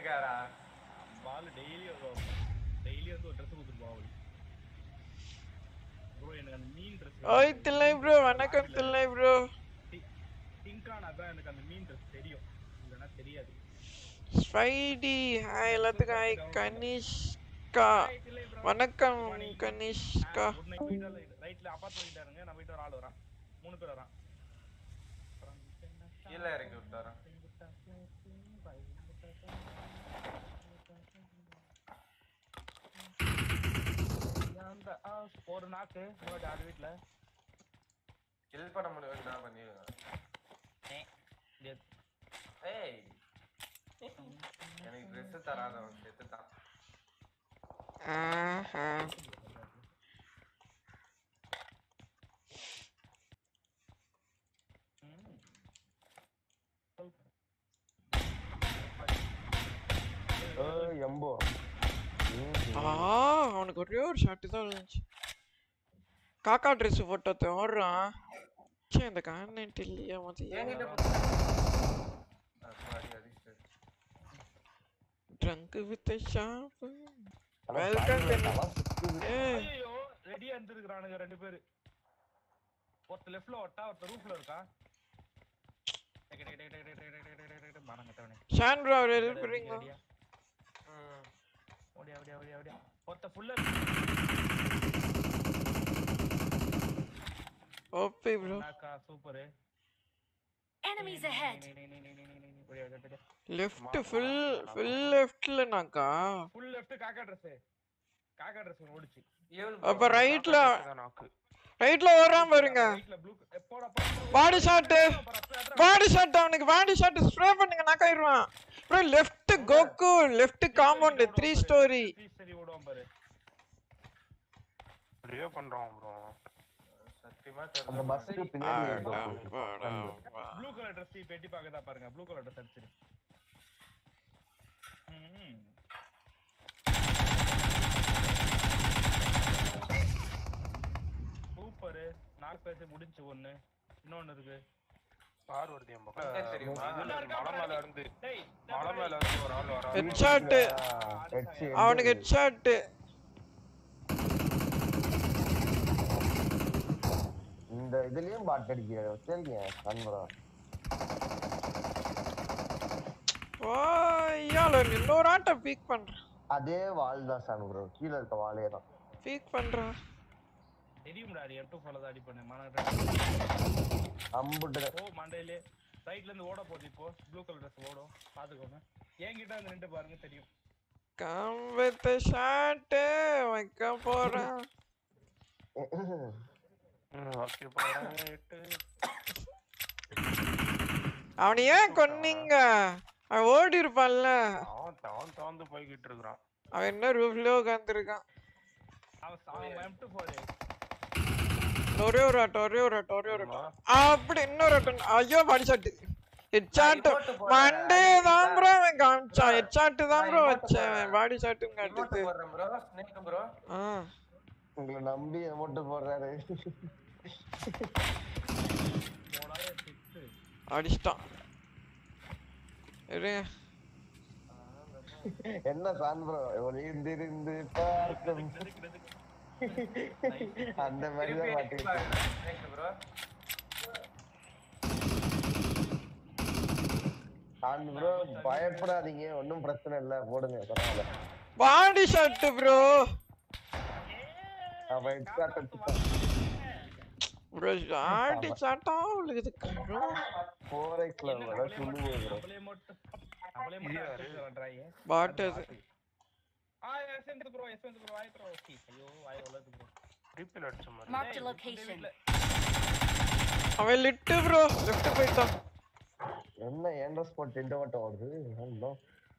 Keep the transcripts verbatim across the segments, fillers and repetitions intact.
இருக்காரா பால் daily daily வந்து ஒரு ட்ரெஸ் கொடுத்துட்டு போவாங்க ப்ரோ எனக்கு அந்த மீன் ட்ரெஸ் ஓய் தில்லை ப்ரோ வணக்கம் தில்லை ப்ரோ திங்கானா தான் எனக்கு அந்த மீன் ட்ரெஸ் தெரியும் இல்லனா தெரியாது ஸ்பைடி ஹாய் எல்லாத்துக்கும் ஹாய் கனிஷ்கா வணக்கம் கனிஷ்கா ரைட்ல அபார்ட்மெண்ட் கிட்ட இருங்க நம்ம கிட்ட ஒரு ஆள் வரான் மூணு பேர் வரான் கீழ இறங்கி விட்டாரா அந்த ஒரு நாக்கு ஆடு வீட்ல கில் பண்ண முடியும் நான் பண்ணிடுங்க ஏய் எனக்கு ட்ரெஸ் தராதவன் செத்துட்டான் ஆஹா ஏய் எம்போ ஆ அவனுக்கு ஒரே ஒரு ஷாட் தான் இருந்துச்சு காக்கா ட்ரெஸ் போட்டோ ஓடுறான் சே இந்த கார்னெட் இல்லையா மொத்தம் ட்ரங்க் வித் ஷாப் வெல்கம் ஐயோ ரெடியா இருந்திருக்கானுங்க ரெண்டு பேர் ஒருத்த லெஃப்ட்ல ஓட்டா ஒருத்த ரூஃப்ல இருக்கா டேக் டேக் டேக் டேக் டேக் மானங்கட்டவனே ஷான் ப்ரோ ரெடி பண்ணீங்க ம் ஓடியா ஓடியா ஓடியா ஓடியா ஒருத்த ஃபுல்லா ஓபி ப்ரோ நாக்கா super enemies ahead left full full leftல நாக்கா full left காக்கா Dress காக்கா Dress ஓடிச்சு அப்ப ரைட்ல ரைட்ல ஓடுறான் பாருங்க பாடி ஷாட் பாடி ஷாட் அவனுக்கு பாடி ஷாட் ஸ்ப்ரே பண்ணுங்க நாக் ஆயிடுவான் bro left Goku left compound three storey சரி ஓடுவான் பாரு ரிவே பண்றான் ப்ரோ சத்தியமா அந்த பஸ்க்கு பின்னாடி ப்ளூ கலர் Dress பெட்டி பாக்கதா பாருங்க ப்ளூ கலர் Dress அடிச்சு ம் சூப்பர் நாலு பேச முடிஞ்சு ஒன்னு இன்னொன்னு இருக்கு கார் வருது நம்ம பக்கம் தெரியுமா மலை மேல இருந்து டேய் மலை மேல இருந்து ஒரு ஆள் வரான் ஹெட்ஷாட் அவனுக்கு ஹெட்ஷாட் இந்த இதுலயும் பாட் அடிக்கிறாரு சரிங்க கண்பரா ஓ யால இன்னொரு ஆட்ட பீக் பண்றான் அதே வால் தான் சான் ப்ரோ கீழ இருக்க வாலே தான் பீக் பண்றான் தெரியும்டா எம் டூ ஃபாலோ அடி பண்ணு மானட அம்புட்ட ஓ மண்டையிலே ரைட்ல இருந்து ஓட போகுது இப்போ ப்ளூ கலர் Dress ஓடும் பாத்துக்கோங்க என்கிட்ட வந்து நின்னு பாருங்க தெரியும் கம் வித் ஷாட் வைக்க போறான் ஓகே போறேன் அவனை ஏன் கொன்னீங்க அவன் ஓடி இருப்பான்ல அவன் தான் தாந்து போய்கிட்டு இருக்கான் அவன் என்ன ரூஃப்ல உட்கார்ந்திருக்கான் அவன் எம் டூ ஃபோர் ஒரே ஒரு ஆட்டம் ஒரே ஒரு ஆட்டம் ஒரே ஒரு ஆட்டம் அப்படி இன்னொரு ஆட்டம் ஐயோ பாடி ஷாட் ஹெட்ஷாட் மண்டே தான் ப்ரோ அவன் காமிச்சான் ஹெட்ஷாட் தான் ப்ரோ வச்சேன் பாடி ஷாட்டும் காட்டுது ப்ரோ ஸ்னேக் ப்ரோ ஆ உங்களை நம்பி அமௌண்ட் போடுறாரு அடிச்சிட்டான் இருங்க என்ன சான் ப்ரோ ஒளிந்திருந்து பார்க்கும் அந்த மாதிரி தான் மாட்டிக்கிட்டு ஸ்னேக் ப்ரோ சான் ப்ரோ பயப்படாதீங்க ஒன்றும் பிரச்சனை இல்லை போடுங்க பரவாயில்ல பாடி ஷாட் ப்ரோ அவன் எக்ஸ்ட்ரா அடிச்சுட்டான் ப்ரோ பாடி ஷாட்டா உங்களுக்கு ப்ரோ ஃபோர் எக்ஸ்ல வர சொல்லுங்க ப்ரோ நம்மளே மட்டும் நம்மளே மட்டும் பண்றாங்க பாட் அது ஆ எஸ்என் ப்ரோ எஸ்என் ப்ரோ வாய் ப்ரோ ஓகே ஐயோ வாய் உள்ளது ப்ரோ ட்ரிப்பிள் அடிச்ச மாதிரி marked a location அவன் லிட் ப்ரோ லெஃப்ட் போய்ட்டான் என்ன ஏண்டோ ஸ்பாட் இந்த மட்டும் வருது ஹலோ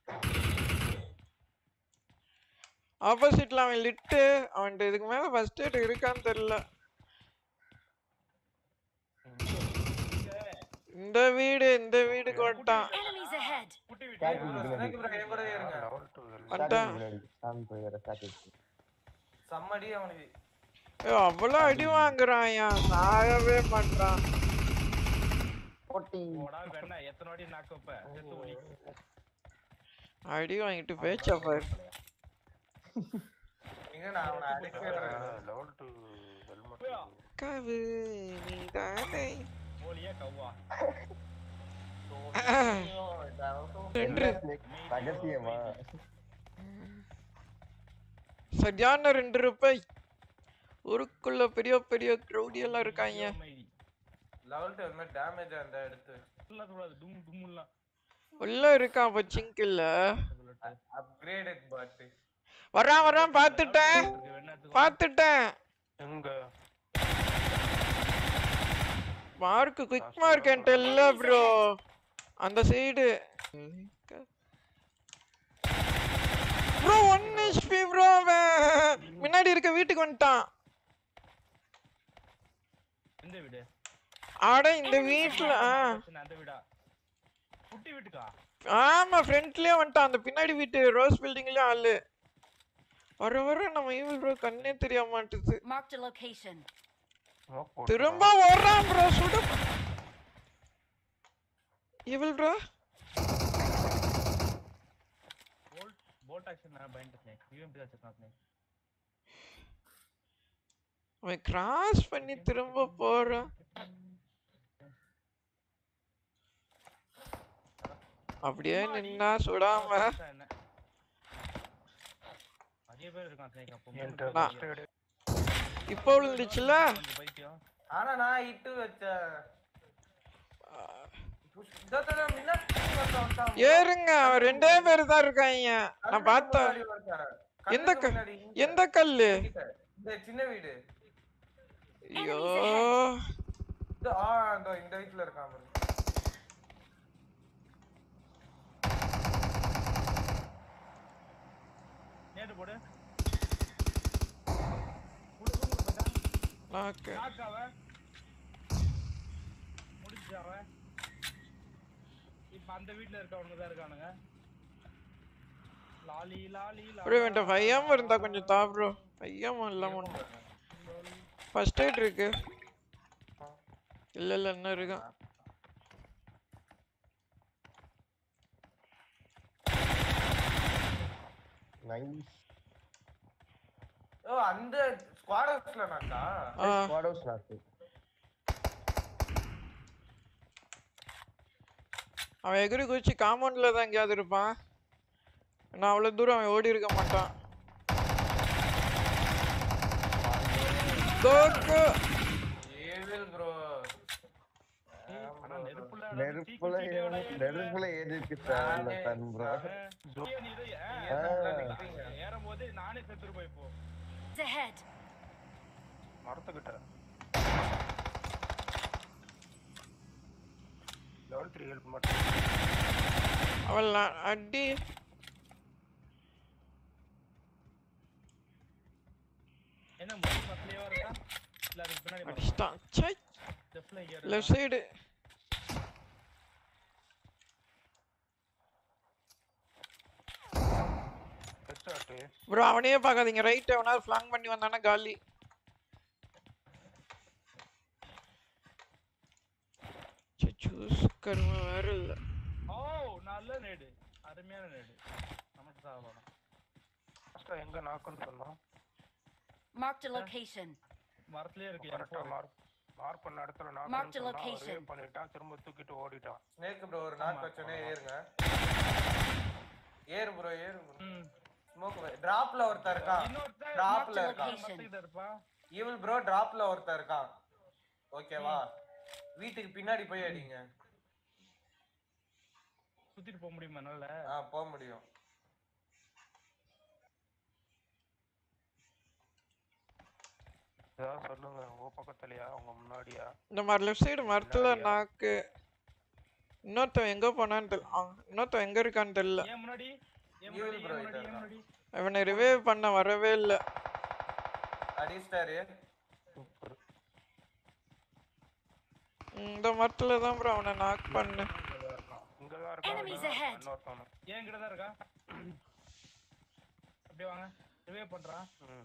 ஆப்போசிட்ல அவன் லிட் அவன் இதுக்கு மேல ஃபர்ஸ்ட் எய்ட் இருக்கான்னு தெரியல இந்த வீடு இந்த வீடு கோட்டான் enemies ahead குட்டி வீடு ஸ்னேக் ப்ரோ என் கூட இருங்க லெவல் டூ அதான் சான் ப்ரோ வேற சாட்டிச்சு சம்மடி அவனுக்கு ஏ அவ்வளவு அடி வாங்குறான்யா சாகவே மாட்டான் போட்டி ஓடா வேணா எத்தனை வாட்டி நாக்கு வைப்ப செத்து ஓடி அடி வாங்கிட்டு பேச்சா பாரு. இங்க நான் அவனை அடிக்கிறேன். Level two helmet. கவு நீதானே. ஓலியா கவ்வா. ரெண்டு ரகசியமா சரியான ரெண்டு ரூபாய். ஊருக்குள்ள பெரிய பெரிய க்ரௌடி எல்லாம் இருக்காங்க. லெவல் டூ ஹெல்மெட் டேமேஜ் அந்த எடுத்து இல்ல கூடாது டும் டும்லாம் உள்ள இருக்கான் பச்சிங்க் இல்ல. அப்கிரேடட் பட் வரான் வரான் பாத்துட்டேன் பாத்துட்டேன். எங்க மார்க் குயிக் மார்க் என்கிட்ட இல்ல ப்ரோ. அந்த side bro one HP bro. முன்னாடி இருக்க வீட்டுக்கு வந்துட்டான். இந்த வீடு ஆட இந்த வீட்ல அந்த வீடா குட்டி வீட்டுக்கா? ஆமா ஃப்ரண்ட்லயே வந்துட்டான். அந்த பின்னாடி வீட்டு ரோஸ் பில்டிங்லயே ஆளு. வர வர நம்ம ஈவில் ப்ரோ கண்ணே தெரிய மாட்டுது. Marked a location. திரும்ப வர்றான் ப்ரோ. சுடு evil bro. Bolt bolt action நான் பயந்துட்டேன். யூஎம்பி வச்சிருக்கானே. அவன் கிராஸ் பண்ணி திரும்ப போறான். அப்படியே நின்னா சுடாம. நிறைய பேர் இருக்கான் ஸ்னேக். அப்போ இப்போ விழுந்துச்சுல. ஆனா நான் இட்டு வச்சேன். ஏறுங்க அவன் ரெண்டே பேர் தான் இருக்காங்க. நான் பார்த்தேன். எந்த எந்த கல்லு? இந்த சின்ன வீடு. ஐயோ இந்த ஆ அந்த இந்த வீட்ல இருக்கான் பாரு. நேடு போடு. நாக்கு நாக்காவ முடிச்சாவ. இப்ப அந்த வீட்ல இருக்கவங்க தான் இருக்கானுங்க. லாலி லாலி லாலி. ப்ரோ என்கிட்ட ஃபைவ் எம் இருந்தா கொஞ்சம் தா ப்ரோ. ஃபைவ் எம் இல்லாம ஒண்ணு ஃபர்ஸ்ட் எய்ட் இருக்கு. இல்ல இல்ல என்ன இருக்கு? நைஸ். ஓ அந்த ஸ்குவாட் ஹவுஸ்ல நாக்கா? ஸ்குவாட் ஹவுஸ் நாக்கு. அவன் எகிரி குச்சி காம்பவுண்ட்ல தான் எங்கேயாவது இருப்பான். நான் அவ்வளவு தூரம் அவன் ஓடி இருக்க மாட்டான். Goku evil bro. ஆனா நெருப்புல நெருப்புல நெருப்புல ஏறிக்கு சார் தன் ப்ரோ. ஏறும்போது நானே செத்துரு போய் போ. Ahead. மரத்துக்கிட்ட லெவல் த்ரீ ஹெல்ப் மட்டும். அவள் அடி என்ன மூணு பஸ்லயே வரதா? இல்ல அதுக்கு பின்னாடி அடிச்சான். சை லெஃப்ட்ல ஏறு. Left side. ஹெட்ஷாட். ப்ரோ அவனையே பார்க்காதீங்க. ரைட் அவனால ஃப்ளாங் பண்ணி வந்தானா காலி. சச்சூஸ் கர்ம வேற இல்ல. ஓ நல்ல நேடு. அருமையான நேடு. நமக்கு சாவலாம். ஃபர்ஸ்ட் எங்க நாக்குன்னு சொன்னோம். Marked a location. மரத்துலயே இருக்கு. கரெக்ட்டா மார்க் மார்க் பண்ண இடத்துல Marked நாக்கு a location. பண்ணிட்டான். திரும்ப தூக்கிட்டு ஓடிட்டான். ஸ்னேக் ப்ரோ ஒரு நாக் வச்சனே ஏறுங்க. ஏறு ப்ரோ ஏறு ப்ரோ. ஸ்மோக் டிராப்ல ஒருத்தர் இருக்கான். டிராப்ல இருக்கான். ஈவில் ப்ரோ டிராப்ல ஒருத்தர் இருக்கான். ஓகேவா? வீட்டுக்கு பின்னாடி போய் அடிங்க. சுத்திட்டு போக முடியுமா? நல்ல ஆ போக முடியும். ஏதாவது சொல்லுங்க. ஓ பக்கத்துலயா உங்க முன்னாடியா? இந்த மாதிரி லெஃப்ட் சைடு மரத்துல நாக்கு. இன்னொருத்தன் எங்க போனான்னு தெரியல. இன்னொருத்தன் எங்க இருக்கான்னு தெரியல. ஏன் முன்னாடி? ஏன் முன்னாடி? ஏன் முன்னாடி? ஏன் முன்னாடி? அவனை ரிவைவ் பண்ண வரவே இல்ல. அடிஸ்டாரு. சூப்பர். இந்த மரத்துல தான் ப்ரோ அவனை நாக் பண்ணு. இங்க தான் இருக்கான். Enemies ahead. இன்னொருத்தன். ஏன் கிட்ட தான் இருக்கா? அப்படியே வாங்க. ரிவைவ் பண்றான். ம்.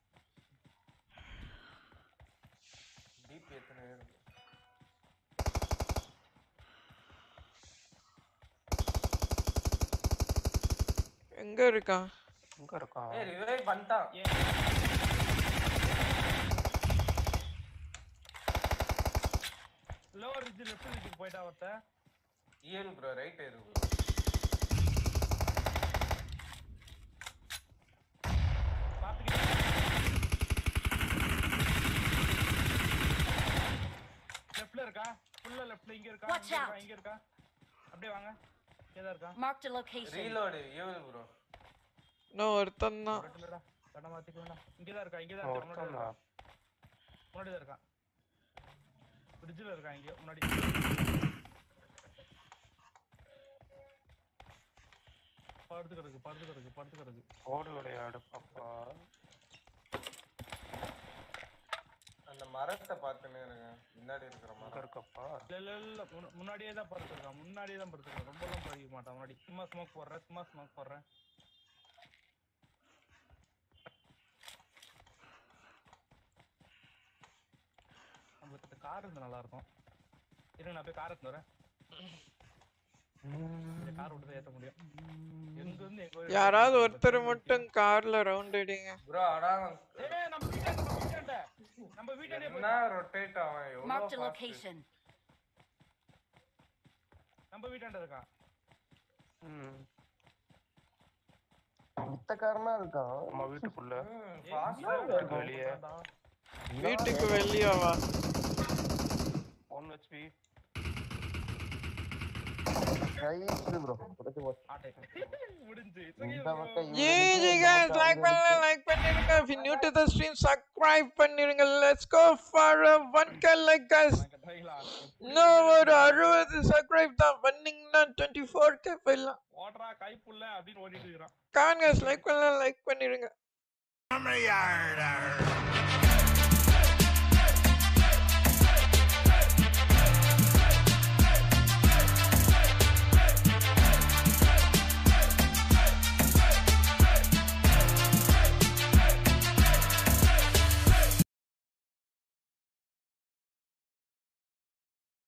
டீப் எத்தனை இருக்கு? எங்க இருக்கான்? எங்க இருக்கான்? ஏய் ரிவைவ் பண்ணிட்டான். லோவர் ரிட்ஜ் லெஃப்ட் ரிட்ஜ் போய்டா வரத. ஏழு ப்ரோ ரைட் ஏறு. பாத்துக்கிட்டு லெஃப்ட்ல இருக்கா? ஃபுல்லா லெஃப்ட்ல இங்க இருக்கா? இங்க இருக்கா? இங்க இருக்கா? அப்படியே வாங்க. ஏதா இருக்கா? Marked a location. ரீலோட் ஏழு ப்ரோ. நோ ஒருத்தன் தான். வரட்டுலடா. கண்ண மாத்திக்கோடா. இங்க தான் இருக்கா? இங்க தான் இருக்கா? முன்னாடி தான். முன்னாடி தான் இருக்கா? ரிட்ஜ்ல இருக்கா இங்க முன்னாடி. படுத்து கிடக்கு படுத்து கிடக்கு படுத்து கிடக்கு. ஓடு விளையாடு பாப்பா. அந்த மரத்தை பார்த்துனே இருங்க. முன்னாடி இருக்கிற மரம் இருக்கப்பா. இல்ல இல்ல இல்ல முன்னாடியே தான் படுத்துருக்கான். முன்னாடியே தான் படுத்துருக்கான். ரொம்ப எல்லாம் படுக்க மாட்டான். முன்னாடி சும்மா ஸ்மோக் போடுறேன். சும்மா ஸ்மோக் போடுறேன். நம்மளுக்கு கார் இருந்தா நல்லா இருக்கும். இருங்க நான் போய் கார் எடுத்து வரேன். இந்த கார் விட்டு ஏத்த முடியும். எங்க இருந்து எங்க யாராவது ஒருத்தர் மட்டும் கார்ல ரவுண்ட் அடிங்க. ப்ரோ அடா ஏய் நம்ம வீட்டாண்ட நம்ம வீட்டாண்ட நம்ம வீட்டாண்டே போய் நான் ரொட்டேட் ஆவன். எவ்வளவு Marked a location. நம்ம வீட்டாண்ட இருக்கான். ம். வித்தக்காரனா இருக்கான். நம்ம வீட்டுக்குள்ள. ஃபாஸ்டா வீட்டுக்கு வெளியே. வீட்டுக்கு வெளியே வா. One HP. Right bro. புடிச்சு போச்சு. ஆட்டே முடிஞ்சு. இந்த பக்கம் ஜிஜி गाइस லைக் பண்ணுங்க லைக் பண்ணிருங்க. if you new to the stream subscribe பண்ணிருங்க. let's go for a one k like guys. no ஒரு அறுபது subscribe தான் பண்ணீங்கன்னா twenty-four k போயிடலாம். ஓட்றா கைப்புள்ள அப்படினு ஓடிட்டு இருக்கான். கான் guys லைக் பண்ணல லைக் பண்ணிருங்க.